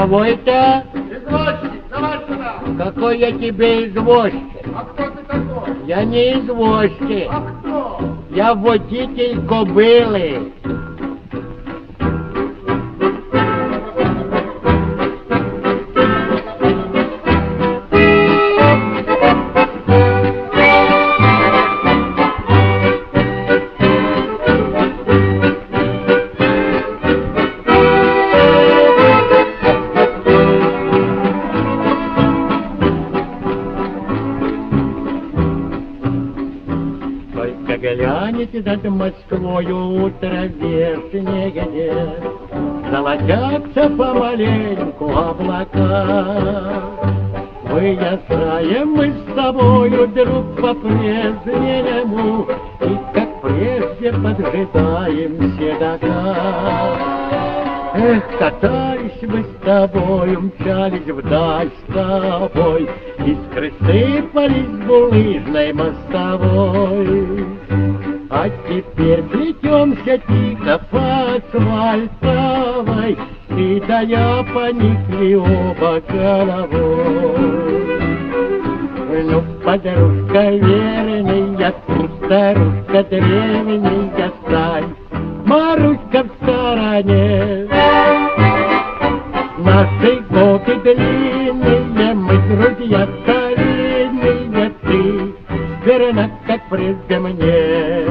Кого это? Извозчик, давай сюда. Какой я тебе извозчик? А кто ты такой? Я не извозчик. А кто? Я водитель кобылы. Только глянете над Москвою утро вешнее где, золотятся помаленьку облака. Выезжаем мы с тобою, друг, по-прежнему, и как прежде поджидаем седока. Эх, катались мы с тобою, мчались вдаль с тобой, искры сыпались с булыжной мостовой. А теперь плетемся тихо по асфальтовой, ты да я поникли оба головой. Ну, подружка верная, тут старушка древняя, стань, Маруська в стороне. Наши годы длинные, мы друзья старинные, ты верна, как прежде мне.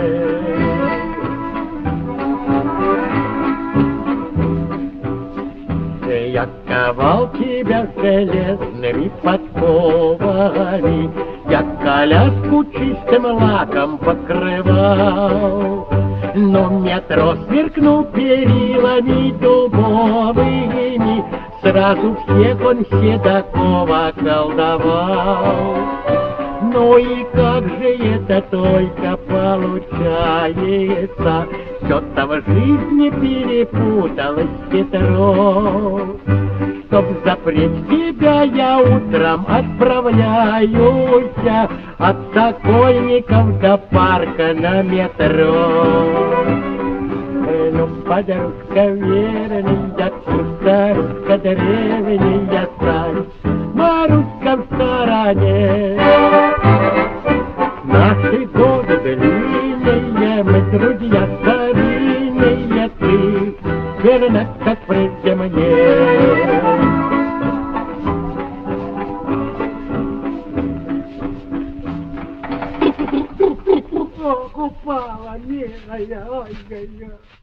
Я ковал тебя железными подковами, я коляску чистым лаком покрывал. Но метро сверкнул перилами дубовыми, сразу всех он седаков околдовал. Ну и как же это только получается, что-то в жизни перепуталось хитро. Чтоб запреть тебя, я утром отправляюсь от Сокольников до парка на метро. Ну, подружка верная, старушка древняя, стань, Маруська в стороне. Наши годы длинные, мы друзья старинные, ты верна, как прежде мне. Упала, милая, ой-ой-ой.